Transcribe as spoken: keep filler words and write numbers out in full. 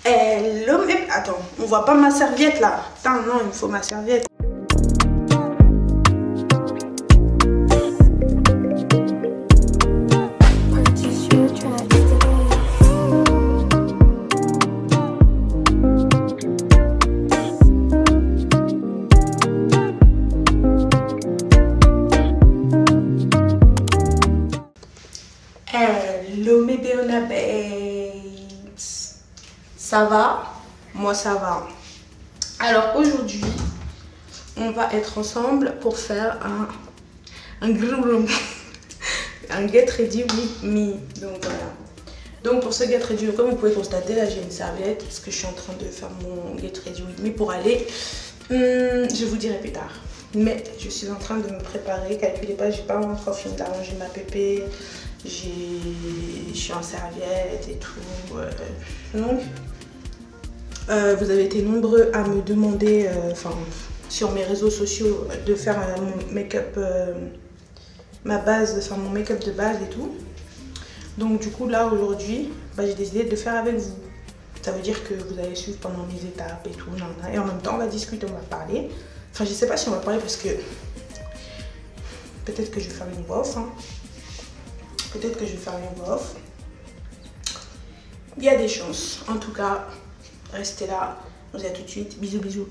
Hello, mais attends, on voit pas ma serviette là. Putain, non, il me faut ma serviette. Hello mes BEONABABE'z, ça va? Moi ça va. Alors aujourd'hui on va être ensemble pour faire un un un get ready with me. Donc voilà. Donc pour ce get ready, comme vous pouvez constater, là j'ai une serviette parce que je suis en train de faire mon get ready with me pour aller. Hum, je vous dirai plus tard. Mais je suis en train de me préparer. Calculez pas, j'ai pas encore fini d'arranger ma pépé. Je suis en serviette et tout. Euh, donc, euh, vous avez été nombreux à me demander, enfin, euh, sur mes réseaux sociaux, de faire euh, mon make-up, euh, ma base, de faire mon make-up de base et tout. Donc, du coup, là aujourd'hui, bah, j'ai décidé de le faire avec vous. Ça veut dire que vous allez suivre pendant mes étapes et tout. Et en même temps, on va discuter, on va parler. Enfin, je sais pas si on va parler parce que peut-être que je vais faire une voix off. Hein. Peut-être que je vais faire une voix off. Il y a des chances. En tout cas, restez là. On se dit à tout de suite. Bisous, bisous.